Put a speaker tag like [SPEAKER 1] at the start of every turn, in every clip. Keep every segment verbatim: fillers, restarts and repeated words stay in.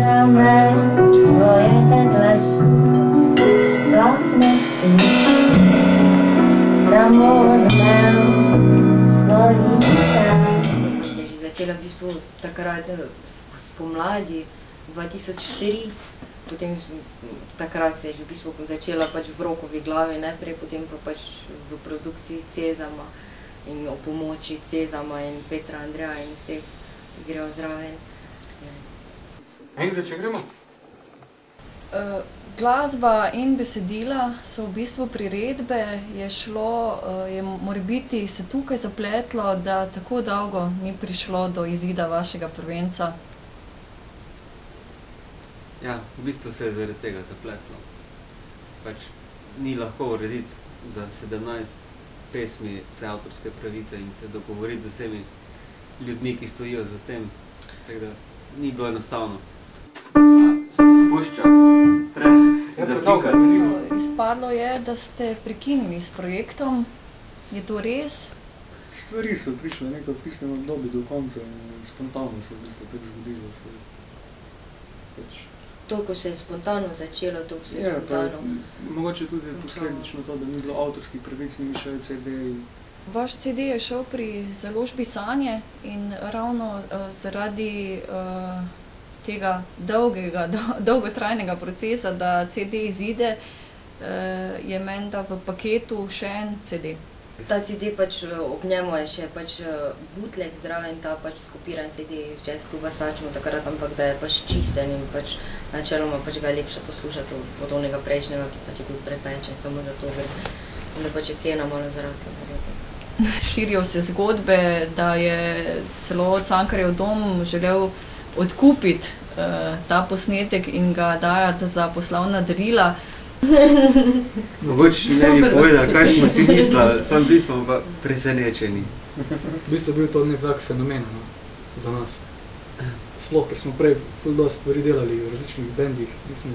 [SPEAKER 1] zame tvojega glasu sploh ne slišim, samo odmev svojih sanj.
[SPEAKER 2] Sem že začela v bistvu takrat spomladi dva tisoč štiri, potem takrat se je že v bistvu začela pač v Rokovi glavi najprej, potem pa pač v produkciji Cezama in o pomoči Cezama in Petra Andreja in vseh, ki grejo zraven.
[SPEAKER 3] Ingrid, če gremo?
[SPEAKER 4] Uh, glasba in besedila so v bistvu priredbe, je šlo, uh, je morebiti se tukaj zapletlo, da tako dolgo ni prišlo do izida vašega prvenca.
[SPEAKER 5] Ja, v bistvu se je zaradi tega zapletlo. Pač ni lahko urediti za sedemnajst pesmi vse avtorske pravice in se dogovoriti z vsemi ljudmi, ki stojijo za tem. Tako da ni bilo enostavno. Se pušča, zapika.
[SPEAKER 4] Izpadlo je, da ste prekinili s projektom. Je to res?
[SPEAKER 6] Stvari so prišle nekaj v tistem obdobju do konca in spontano se v bistvu tako zgodilo.
[SPEAKER 2] Toliko se je spontano začelo, toliko se je spontano.
[SPEAKER 6] Mogoče tudi posledično to, da ni bilo avtorskih pravic, ni šel C D.
[SPEAKER 4] Vaš C D je šel pri založbi Sanje in ravno zaradi tega dolgega, dolgotrajnega procesa, da C D izide, je menda v paketu še en C D.
[SPEAKER 2] Ta C D pač ob njemu je še pač bootleg zraven, ta pač skopiran C D iz Jazz kluba Sačmo takrat, ampak da je pač čisten in pač načeloma pač ga je lepše poslušati od onega prejšnjega, ki pač je bil prepečen samo zato, da pač je cena malo zarasla.
[SPEAKER 4] Širijo se zgodbe, da je celo Cankarjev dom želel odkupiti ta posnetek in ga dajati za poslovna darila.
[SPEAKER 5] Mogoče ne bi povedali, kaj smo si mislili, samo bili smo pa presenečeni.
[SPEAKER 6] V bistvu je bil to nek tak fenomen za nas. Sploh, ker smo prej ful dosti stvari delali v različnih bendih, mislim,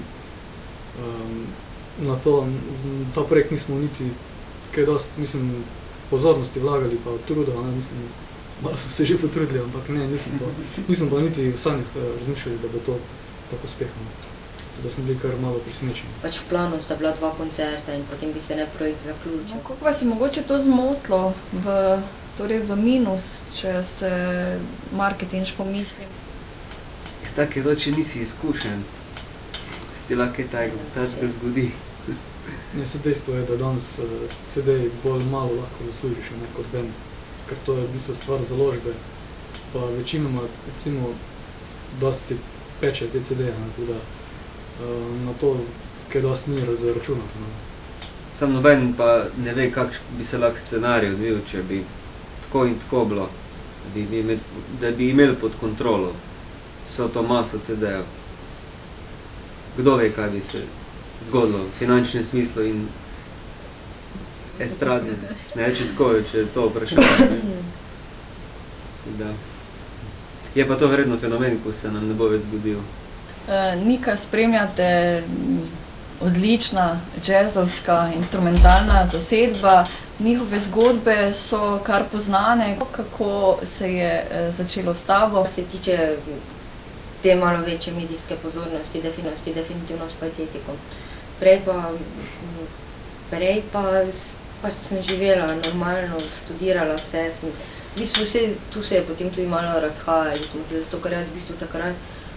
[SPEAKER 6] na to, ta projekt nismo niti kaj dosti, mislim, pozornosti vlagali pa truda, mislim, malo smo se že potrudili, ampak ne, nismo pa niti v sanjah razmišljali, da bo to tako uspehno. Da smo bili kar malo presenečeni.
[SPEAKER 2] Pač v planu sta bila dva koncerta in potem bi se ne projekt zaključil.
[SPEAKER 4] Kako vas je mogoče to zmotilo v, torej v minus, če se marketinško mislim?
[SPEAKER 5] Tako je to, če nisi izkušen, se ti lahko kaj takega zgodi.
[SPEAKER 6] Ne, se dejstvo je, da danes C D bolj malo lahko zaslužiš kot band, ker to je v bistvu stvar založbe, pa večinoma, recimo, dosti peče te C D-je, tako da na to, kaj dosti ni zaračunati.
[SPEAKER 5] Sam noben pa ne ve, kak bi se lahko scenarij odvil, če bi tako in tako bilo, da bi imeli pod kontrolo vso to maso C D-jev. Kdo ve, kaj bi se zgodilo v finančnem smislu in estradne, ne, če tako, če je to vprašanje. Je pa to vredno fenomen, ko se nam ne bo več zgodil.
[SPEAKER 4] Nika spremljate odlična džezovska instrumentalna zasedba, njihove zgodbe so kar poznane. Kako se je začelo s tabo?
[SPEAKER 2] Kar se tiče te malo večje medijske pozornosti, definitivno s Patetikom. Prej pa, prej pa pač sem živela normalno, študirala vse. V bistvu vse, tu se je potem tudi malo razhajali smo se, zato ker jaz v bistvu takrat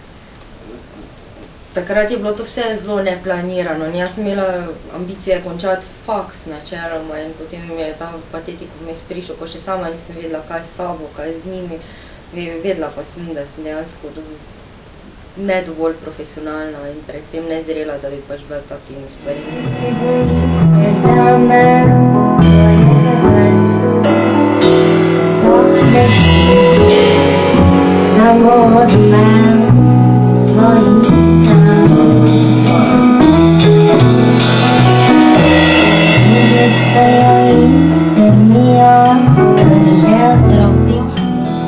[SPEAKER 2] Takrat je bilo to vse zelo neplanirano in jaz sem imela ambicije končati faks načeloma in potem mi je ta Patetik vmes prišel, ko še sama nisem vedela, kaj s sabo, kaj z njimi. Vedela pa sem, da sem dejansko ne dovolj profesionalna in predvsem nezrela, da bi pač bila takimi stvarimi.
[SPEAKER 1] Zame tvojega glasu sploh ne slišim, samo odmev svojih sanj. Ljudje stojo in strmijo, držejo tropični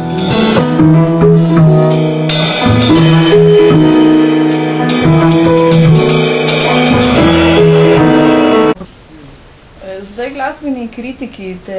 [SPEAKER 4] Zdaj glasbeni kritiki te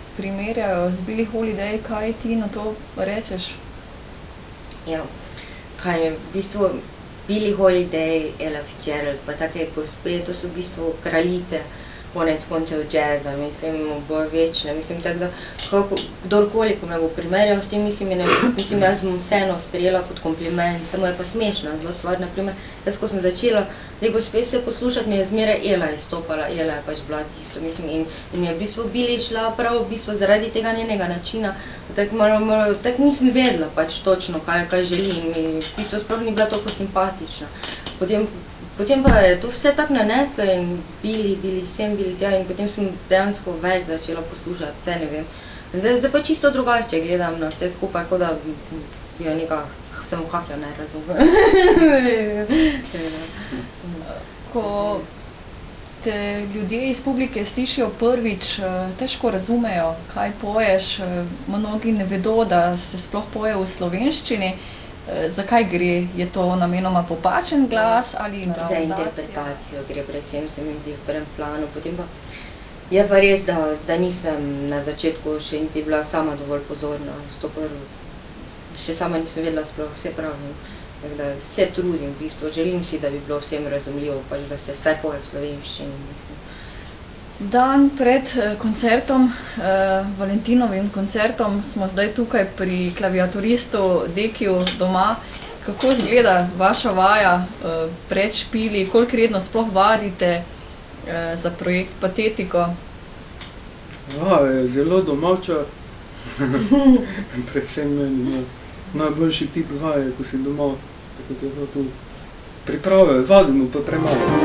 [SPEAKER 4] primerjajo z Billie Holiday, kaj ti na to rečeš?
[SPEAKER 2] Ja, kaj je, v bistvu Billie Holiday, Ella Fitzgerald, pa take gospe, to so v bistvu kraljice, konec koncev jazza, mislim, bojo večne, mislim, tako da, kako, kdorkoli, ko me bo primerjal s tem, mislim, ne, mislim, jaz bom vseeno sprejela kot kompliment, samo je pa smešna, zelo stvar, naprimer, jaz, ko sem začela, te gospe vse poslušati, mi je zmeraj Ela izstopala, Ela je pač bila tisto, mislim, in, in je v bistvu Billie šla prav v bistvu zaradi tega njenega načina, tako malo, malo, tako nisem vedela pač točno, kaj, kaj želim, in v bistvu sploh ni bila toliko simpatična. Potem, Potem pa je to vse tako naneslo in bili, bili sem, bili tja in potem sem dejansko več začela poslušati, vse ne vem. Zdaj, zdaj pa čisto drugače gledam na vse skupaj, kot da jo neka, samo kak jo ne razumem.
[SPEAKER 4] Ko te ljudje iz publike slišijo prvič, težko razumejo, kaj poješ, mnogi ne vedo, da se sploh poje v slovenščini. Zakaj gre? Je to namenoma popačen glas ali
[SPEAKER 2] za interpretacijo gre predvsem, se mi zdi v prvem planu. Potem pa je pa res, da, da nisem na začetku še niti bila sama dovolj pozorna, zato ker še sama nisem vedela sploh vse pravim. Tako da vse trudim v bistvu, želim si, da bi bilo vsem razumljivo, pač da se vsaj poje v slovenščini, mislim.
[SPEAKER 4] Dan pred koncertom, eh, Valentinovim koncertom, smo zdaj tukaj pri klaviaturistu Dekiju doma. Kako izgleda vaša vaja eh, pred špili, koliko redno sploh vadite eh, za projekt Patetiko?
[SPEAKER 3] Ja, je zelo domača, predvsem meni najboljši tip vaje, ko si doma, tako da je to priprave, vadimo pa premalo.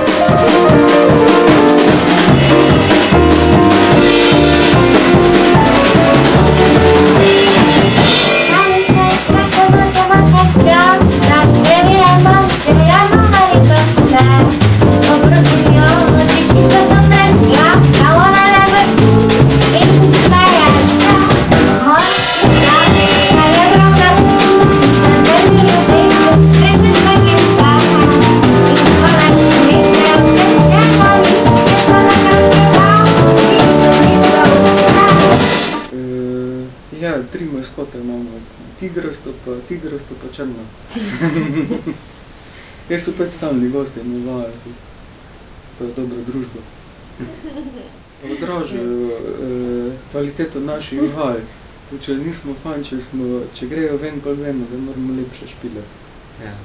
[SPEAKER 3] Ja, tri maskote imamo, tigrasto pa, tigrasto pa črno. Jaz so pač stalni gosti, ne vajajo, pa je dobra družba. Pa odražajo eh, kvaliteto naših vaj. Če nismo fajn, če, smo, če grejo ven, pa vemo, da moramo lepše špilati.
[SPEAKER 5] Ja.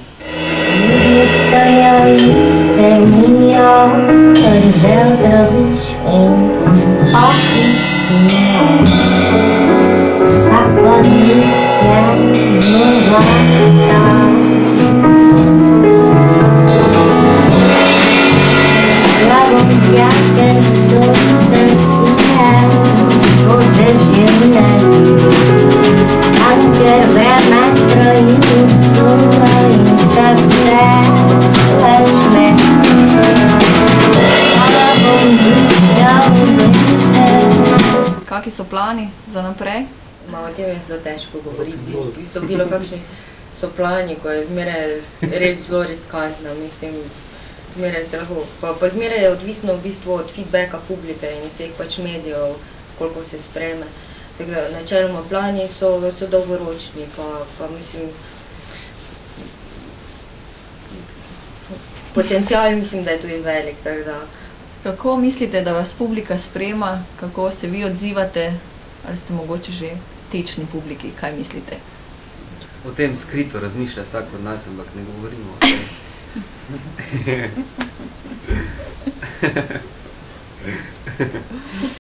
[SPEAKER 4] Kaki so plani za naprej?
[SPEAKER 2] Ma, o tem je zelo težko govoriti. V bistvu bilo kakšni so plani, ko je zmeraj reč zelo riskantna, mislim, zmeraj se lahko, pa, pa zmeraj je odvisno v bistvu od feedbacka publike in vseh pač medijev, koliko se spreme. Tako da načeloma plani so, so dolgoročni, pa, pa mislim, potencial mislim, da je tudi velik, tako da.
[SPEAKER 4] Kako mislite, da vas publika sprema, kako se vi odzivate, ali ste mogoče že tečni publiki, kaj mislite?
[SPEAKER 5] O tem skrito razmišlja vsak od nas, ampak ne govorimo o tem.